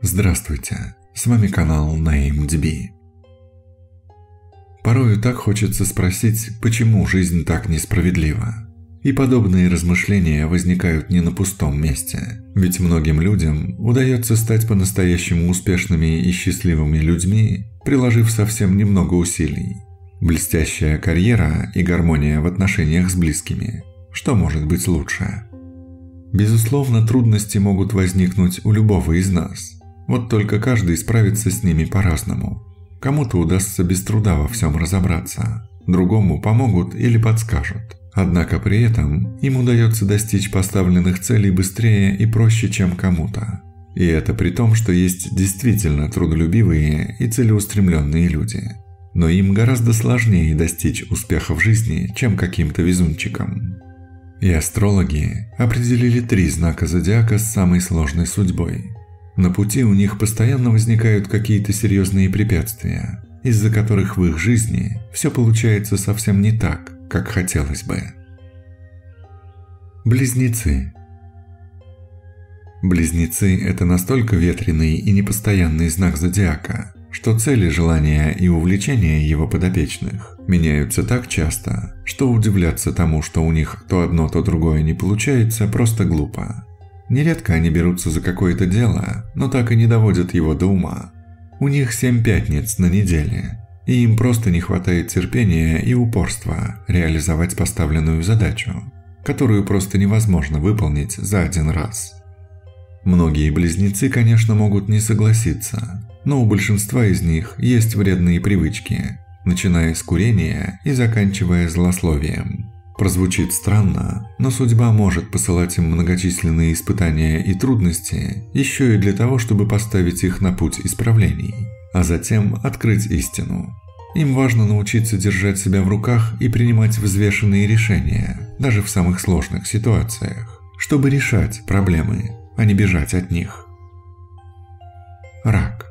Здравствуйте, с вами канал NameDB. Порою так хочется спросить, почему жизнь так несправедлива. И подобные размышления возникают не на пустом месте, ведь многим людям удается стать по-настоящему успешными и счастливыми людьми, приложив совсем немного усилий. Блестящая карьера и гармония в отношениях с близкими. Что может быть лучше? Безусловно, трудности могут возникнуть у любого из нас. Вот только каждый справится с ними по-разному. Кому-то удастся без труда во всем разобраться, другому помогут или подскажут. Однако при этом им удается достичь поставленных целей быстрее и проще, чем кому-то. И это при том, что есть действительно трудолюбивые и целеустремленные люди. Но им гораздо сложнее достичь успеха в жизни, чем каким-то везунчикам. И астрологи определили 3 знака зодиака с самой сложной судьбой. На пути у них постоянно возникают какие-то серьезные препятствия, из-за которых в их жизни все получается совсем не так, как хотелось бы. Близнецы. Близнецы – это настолько ветреный и непостоянный знак зодиака, что цели, желания и увлечения его подопечных меняются так часто, что удивляться тому, что у них то одно, то другое не получается, просто глупо. Нередко они берутся за какое-то дело, но так и не доводят его до ума. У них 7 пятниц на неделе, и им просто не хватает терпения и упорства реализовать поставленную задачу, которую просто невозможно выполнить за один раз. Многие близнецы, конечно, могут не согласиться, но у большинства из них есть вредные привычки, начиная с курения и заканчивая злословием. Прозвучит странно, но судьба может посылать им многочисленные испытания и трудности еще и для того, чтобы поставить их на путь исправлений, а затем открыть истину. Им важно научиться держать себя в руках и принимать взвешенные решения, даже в самых сложных ситуациях, чтобы решать проблемы, а не бежать от них. Рак.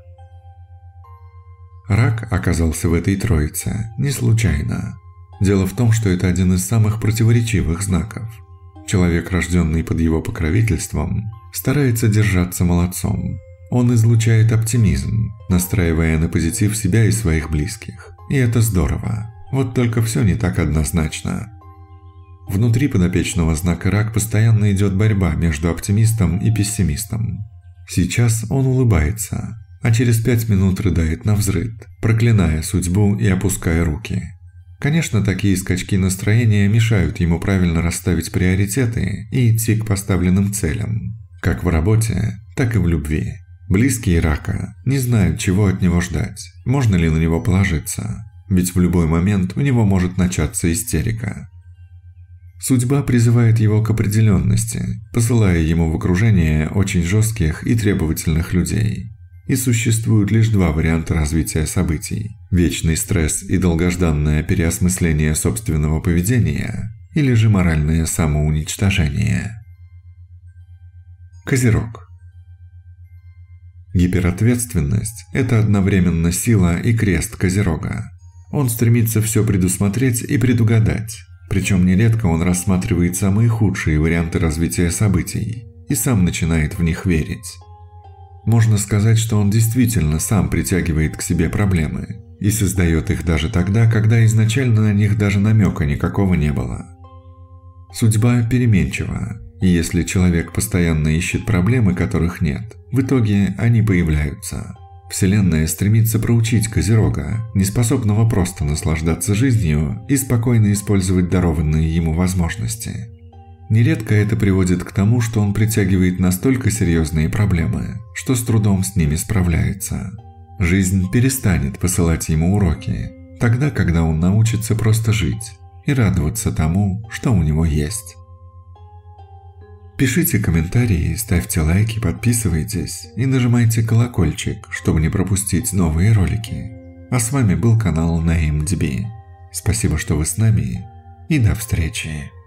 Рак оказался в этой троице не случайно. Дело в том, что это один из самых противоречивых знаков. Человек, рожденный под его покровительством, старается держаться молодцом. Он излучает оптимизм, настраивая на позитив себя и своих близких. И это здорово. Вот только все не так однозначно. Внутри подопечного знака Рак постоянно идет борьба между оптимистом и пессимистом. Сейчас он улыбается, а через 5 минут рыдает навзрыд, проклиная судьбу и опуская руки. Конечно, такие скачки настроения мешают ему правильно расставить приоритеты и идти к поставленным целям, как в работе, так и в любви. Близкие Рака не знают, чего от него ждать, можно ли на него положиться, ведь в любой момент у него может начаться истерика. Судьба призывает его к определенности, посылая ему в окружение очень жестких и требовательных людей. И существуют лишь 2 варианта развития событий – вечный стресс и долгожданное переосмысление собственного поведения, или же моральное самоуничтожение. Козерог. Гиперответственность – это одновременно сила и крест Козерога. Он стремится все предусмотреть и предугадать, причем нередко он рассматривает самые худшие варианты развития событий и сам начинает в них верить. Можно сказать, что он действительно сам притягивает к себе проблемы и создает их даже тогда, когда изначально на них даже намека никакого не было. Судьба переменчива, и если человек постоянно ищет проблемы, которых нет, в итоге они появляются. Вселенная стремится проучить Козерога, неспособного просто наслаждаться жизнью и спокойно использовать дарованные ему возможности. Нередко это приводит к тому, что он притягивает настолько серьезные проблемы, что с трудом с ними справляется. Жизнь перестанет посылать ему уроки, тогда, когда он научится просто жить и радоваться тому, что у него есть. Пишите комментарии, ставьте лайки, подписывайтесь и нажимайте колокольчик, чтобы не пропустить новые ролики. А с вами был канал NameDB. Спасибо, что вы с нами, и до встречи.